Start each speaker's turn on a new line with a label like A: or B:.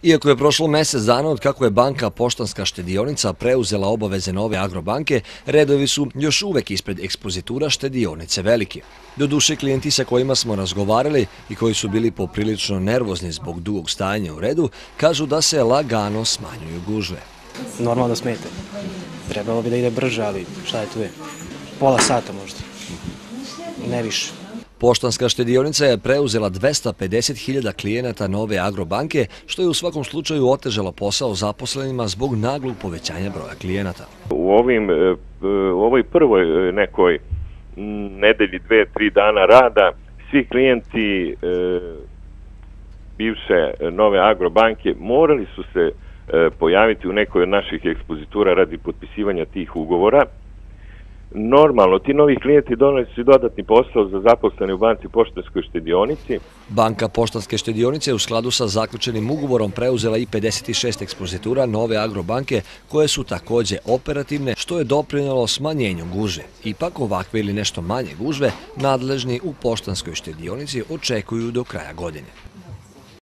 A: Iako je prošlo mjesec dana od kako je banka Poštanska štedionica preuzela obaveze Nove Agrobanke, redovi su još uvek ispred ekspozitura štedionice veliki. Doduše, klijenti sa kojima smo razgovarali i koji su bili poprilično nervozni zbog dugog stajanja u redu, kažu da se lagano smanjuju gužve.
B: Normalno da smete. Trebalo bi da ide brže, ali šta je tu je? Pola sata možda. Ne više.
A: Poštanska štedionica je preuzela 250.000 klijenata Nove Agrobanke, što je u svakom slučaju otežalo posao zaposlenima zbog naglog povećanja broja klijenata.
C: U ovoj prvoj nekoj nedelji, 2-3 dana rada, svi klijenti bivše Nove Agrobanke morali su se pojaviti u nekoj od naših ekspozitura radi potpisivanja tih ugovora. Normalno, ti novi klijenti donose dodatni posao za zaposlene u banci Poštanskoj štedionici.
A: Banka Poštanske štedionice je u skladu sa zaključenim ugovorom preuzela i 56 ekspozitura Nove Agrobanke, koje su takođe operativne, što je doprinjelo smanjenju gužve. Ipak ovakve ili nešto manje gužve nadležni u Poštanskoj štedionici očekuju do kraja godine.